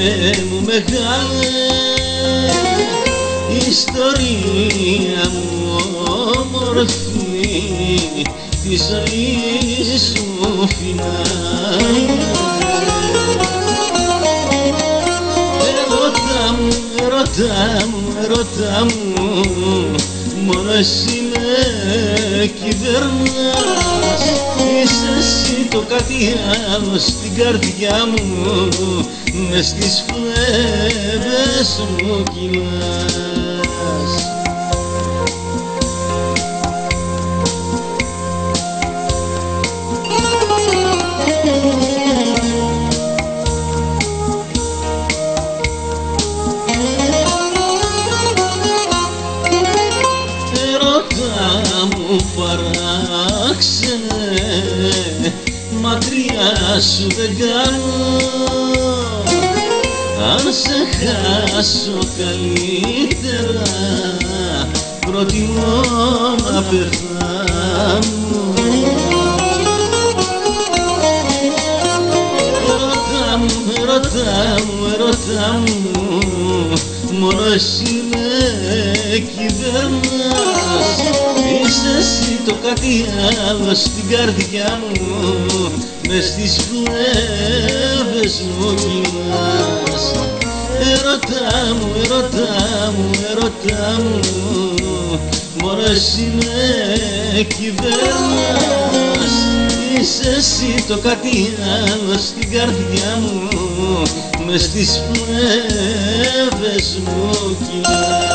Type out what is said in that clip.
μου μεγάλε, ιστορία μου όμορφη, τη ζωή σου φινάλε. Ερώτα μου, μόνο εσύ με κυβερνάς. Είσαι εσύ το κάτι άλλο στην καρδιά μου, μες στις φλέβες μου κυλάς. Παράξενε, μακριά σου δεν κάνω. Αν σε χάσω καλύτερα, προτιμώ να πεθάνω. Ερώτα μου, μόνο εσύ με κυβερνάς. Είσαι εσύ το κάτι άλλο στην καρδιά μου, μες στις φλέβες μου κυλάς. Ερώτα μου, μόνο εσύ με κυβερνάς. Είσαι εσύ το κάτι άλλο στην καρδιά μου, μες στις φλέβες μου κυλάς.